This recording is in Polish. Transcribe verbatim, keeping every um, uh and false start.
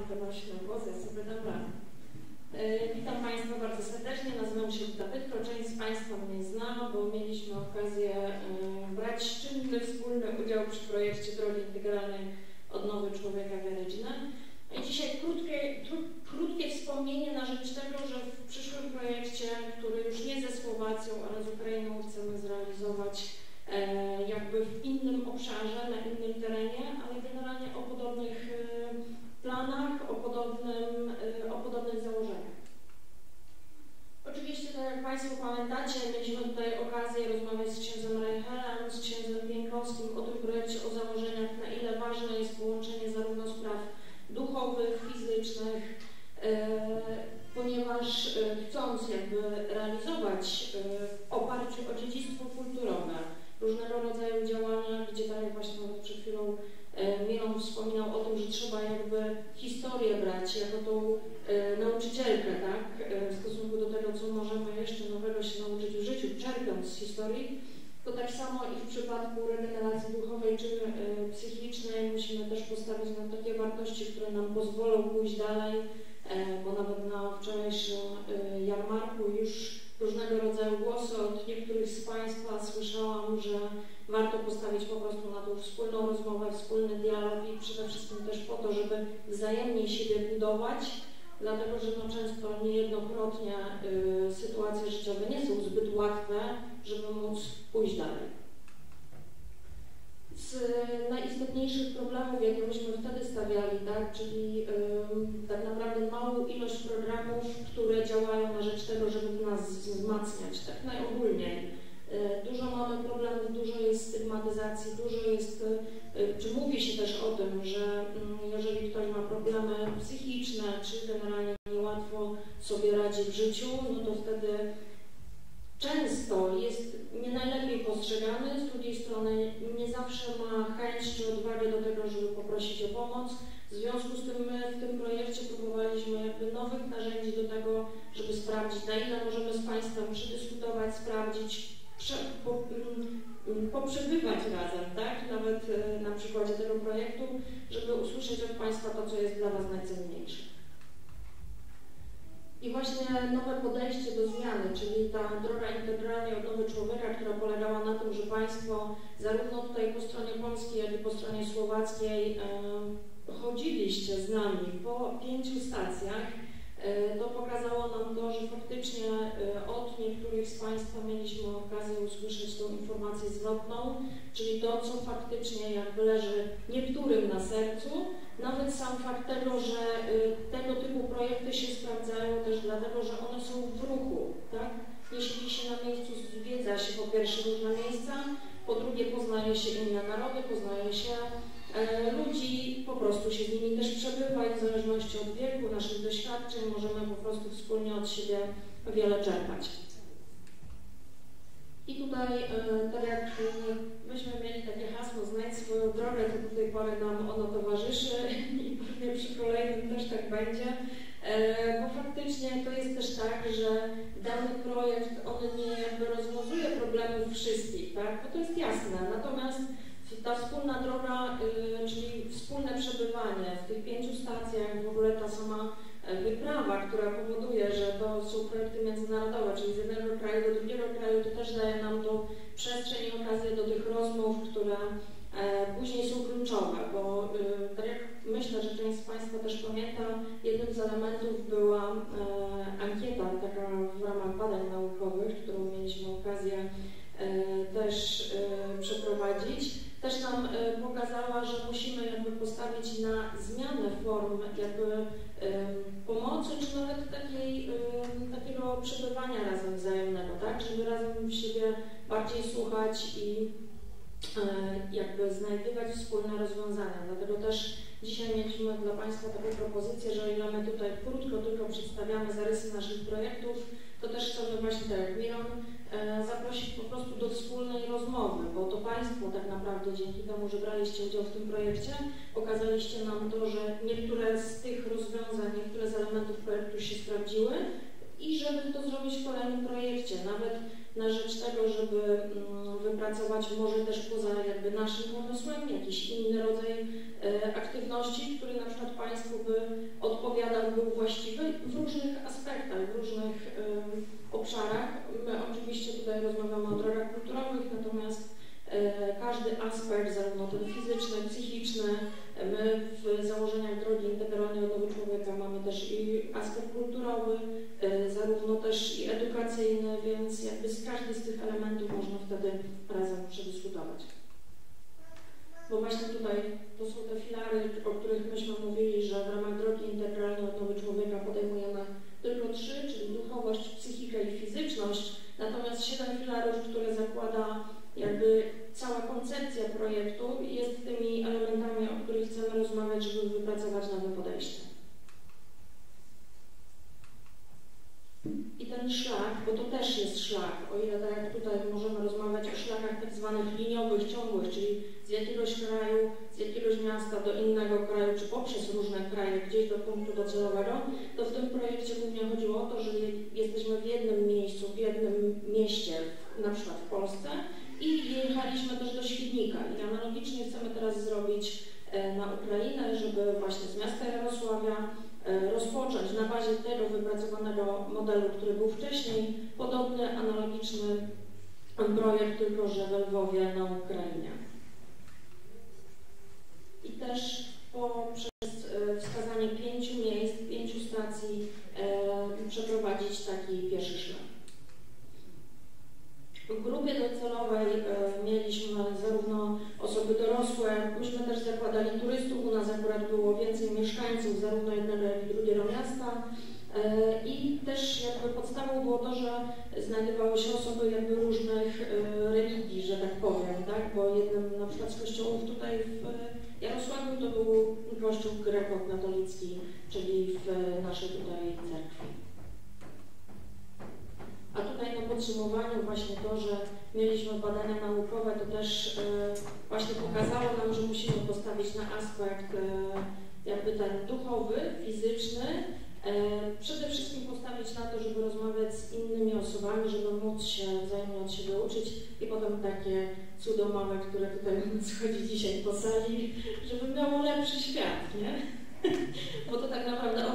donośny głos, ja sobie dam radę. Witam Państwa bardzo serdecznie, nazywam się Wita Bytko. Część z Państwa mnie zna, bo mieliśmy okazję brać czynny, wspólny udział przy projekcie Drogi Integralnej Odnowy Człowieka w Jaredzinie. I dzisiaj krótkie, krótkie wspomnienie na rzecz tego, że w przyszłym projekcie, który już nie ze Słowacją, ale z Ukrainą chcemy zrealizować jakby w innym obszarze, na innym terenie, ale generalnie o podobnych planach, o, podobnym, o podobnych założeniach. Oczywiście, tak jak Państwo pamiętacie, mieliśmy tutaj okazję rozmawiać z księdzem Reichelem, z księdzem Pienkowskim o tym projekcie, o założeniach, na ile ważne jest połączenie zarówno spraw duchowych, fizycznych, e, ponieważ e, chcąc jakby realizować e, w oparciu o dziedzictwo kulturowe różnego rodzaju działania, gdzie tak jak właśnie nawet przed chwilą e, Miron wspominał o tym, że trzeba jakby historię brać jako tą e, nauczycielkę, tak, e, w stosunku do tego, co możemy jeszcze nowego się nauczyć w życiu, czerpiąc z historii, to tak samo i w przypadku regeneracji duchowej czy e, psychicznej musimy też postawić na takie wartości, które nam pozwolą pójść dalej, e, bo nawet na wczorajszym e, jarmarku już różnego rodzaju głosy od niektórych z Państwa słyszałam, że warto postawić po prostu na tą wspólną rozmowę, wspólny dialog i przede wszystkim też po to, żeby wzajemnie siebie budować, dlatego że no często niejednokrotnie y, sytuacje życiowe nie są zbyt łatwe, żeby móc pójść dalej. Z najistotniejszych problemów, jakie myśmy wtedy stawiali, tak, czyli y, tak naprawdę małą ilość programów, które działają na rzecz tego, żeby nas wzmacniać, tak najogólniej. Y, dużo mamy problemów, dużo jest stygmatyzacji, dużo jest, y, czy mówi się też o tym, że y, jeżeli ktoś ma problemy psychiczne, czy generalnie niełatwo sobie radzi w życiu, no to wtedy często jest nie najlepiej postrzegany, z drugiej strony nie zawsze ma chęć czy odwagę do tego, żeby poprosić o pomoc. W związku z tym my w tym projekcie próbowaliśmy jakby nowych narzędzi do tego, żeby sprawdzić, na ile możemy z Państwem przedyskutować, sprawdzić, prze, po, poprzebywać razem, tak? Nawet na przykładzie tego projektu, żeby usłyszeć od Państwa to, co jest dla Was najcenniejsze. I właśnie nowe podejście do zmiany, czyli ta droga integralnej odnowy człowieka, która polegała na tym, że Państwo zarówno tutaj po stronie polskiej, jak i po stronie słowackiej e, chodziliście z nami po pięciu stacjach, e, to pokazało nam to, że faktycznie e, od niektórych z Państwa mieliśmy okazję usłyszeć tą informację zwrotną, czyli to, co faktycznie jakby leży niektórym na sercu. Nawet sam fakt tego, że y, tego typu projekty się sprawdzają też dlatego, że one są w ruchu, tak? Nie siedzi się na miejscu, zwiedza się po pierwsze różne miejsca, po drugie poznaje się inne narody, poznaje się e, ludzi, po prostu się z nimi też przebywa i w zależności od wieku, naszych doświadczeń możemy po prostu wspólnie od siebie wiele czerpać. I tutaj, tak jak myśmy mieli takie hasło znajdź swoją drogę, to do tej pory nam ono towarzyszy i pewnie przy kolejnym też tak będzie, bo faktycznie to jest też tak, że dany projekt, on nie jakby rozwiązuje problemów wszystkich, tak? Bo to jest jasne, natomiast ta wspólna droga, czyli wspólne przebywanie w tych pięciu stacjach, w ogóle ta sama wyprawa, która powoduje, że to są projekty międzynarodowe, czyli z jednego kraju do drugiego kraju, to też daje nam tą przestrzeń i okazję do tych rozmów, które e, później są kluczowe, bo e, tak jak myślę, że część z Państwa też pamięta, jednym z elementów była e, ankieta taka w ramach badań naukowych, którą mieliśmy okazję e, też e, przeprowadzić. Też nam e, pokazała, że musimy jakby postawić na zmianę form jakby e, pomocy, czy nawet takiej, e, takiego przebywania razem wzajemnego, tak? Żeby razem w siebie bardziej słuchać i e, jakby znajdywać wspólne rozwiązania. Dlatego też dzisiaj mieliśmy dla Państwa taką propozycję, że o ile my tutaj krótko tylko przedstawiamy zarysy naszych projektów, to też chcemy właśnie tak jak Miron e, zaprosić po prostu do wspólnej rozmowy, bo to Państwo tak naprawdę dzięki temu, że braliście udział w tym projekcie, pokazaliście nam to, że niektóre z tych rozwiązań, niektóre z elementów projektu się sprawdziły i żeby to zrobić w kolejnym projekcie, nawet na rzecz tego, żeby mm, wypracować może też poza jakby naszym pomysłem jakiś inny rodzaj e, aktywności, który na przykład Państwu by ramach drogi integralnej odnowy człowieka mamy też i aspekt kulturowy, zarówno też i edukacyjny, więc jakby z każdym z tych elementów można wtedy razem przedyskutować. Bo właśnie tutaj to są te filary, o których myśmy mówili, że w ramach drogi integralnej odnowy człowieka podejmujemy tylko trzy, czyli duchowość, psychikę i fizyczność, natomiast siedem filarów, które zakłada jakby cała koncepcja projektu, jest tymi elementami, o których chcemy rozmawiać, żeby wypracować nowe podejście. I ten szlak, bo to też jest szlak, o ile tak jak tutaj możemy rozmawiać o szlakach tak zwanych liniowych, ciągłych, czyli z jakiegoś kraju, z jakiegoś miasta do innego kraju, czy poprzez różne kraje, gdzieś do punktu docelowego, to w tym projekcie głównie chodziło o to, że jesteśmy w jednym miejscu, w jednym mieście, na przykład w Polsce, i jechaliśmy też do Świdnika. I analogicznie chcemy teraz zrobić na Ukrainę, żeby właśnie z miasta Jarosławia rozpocząć na bazie tego wypracowanego modelu, który był wcześniej, podobny, analogiczny projekt, tylko że we Lwowie na Ukrainie. I też poprzez wskazanie pięciu miejsc, pięciu stacji przeprowadzić taki pierwszy szlak. W grupie docelowej e, mieliśmy zarówno osoby dorosłe, myśmy też zakładali turystów, u nas akurat było więcej mieszkańców zarówno jednego, jak i drugiego miasta e, i też jakby podstawą było to, że znajdowały się osoby jakby różnych e, religii, że tak powiem, tak? Bo jednym na przykład z kościołów tutaj w Jarosławiu to był kościół grekokatolicki, czyli w naszej tutaj cerkwi. A tutaj na podsumowaniu właśnie to, że mieliśmy badania naukowe, to też e, właśnie pokazało nam, że musimy postawić na aspekt e, jakby ten duchowy, fizyczny, e, przede wszystkim postawić na to, żeby rozmawiać z innymi osobami, żeby móc się wzajemnie od siebie uczyć i potem takie cudo małe, które tutaj schodzi dzisiaj po sali, żeby miało lepszy świat, nie? Bo to tak naprawdę